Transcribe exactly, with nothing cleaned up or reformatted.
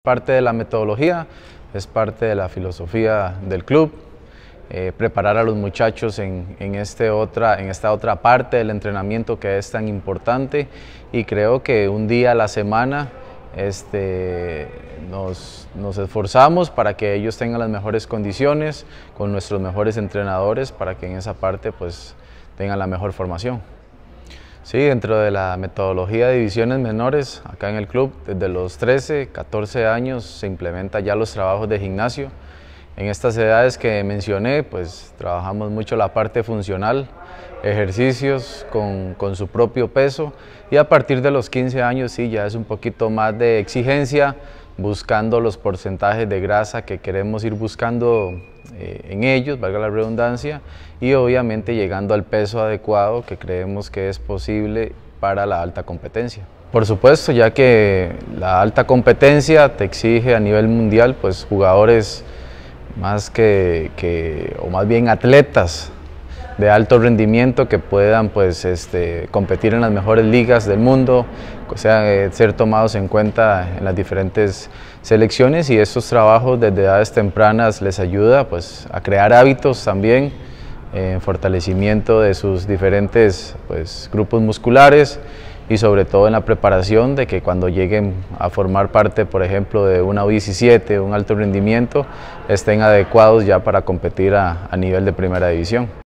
parte de la metodología, es parte de la filosofía del club, eh, preparar a los muchachos en, en, este otra, en esta otra parte del entrenamiento que es tan importante, y creo que un día a la semana este, nos, nos esforzamos para que ellos tengan las mejores condiciones con nuestros mejores entrenadores para que en esa parte pues tengan la mejor formación. Sí, dentro de la metodología de divisiones menores, acá en el club, desde los trece, catorce años se implementa ya los trabajos de gimnasio. En estas edades que mencioné, pues trabajamos mucho la parte funcional, ejercicios con, con su propio peso, y a partir de los quince años sí, ya es un poquito más de exigencia, buscando los porcentajes de grasa que queremos ir buscando eh, en ellos, valga la redundancia, y obviamente llegando al peso adecuado que creemos que es posible para la alta competencia. Por supuesto, ya que la alta competencia te exige a nivel mundial pues jugadores más que, que o más bien atletas de alto rendimiento que puedan pues, este, competir en las mejores ligas del mundo, o sea, eh, ser tomados en cuenta en las diferentes selecciones, y estos trabajos desde edades tempranas les ayuda pues, a crear hábitos también, en eh, fortalecimiento de sus diferentes pues, grupos musculares, y sobre todo en la preparación de que cuando lleguen a formar parte, por ejemplo, de una U diecisiete, un alto rendimiento, estén adecuados ya para competir a, a nivel de primera división.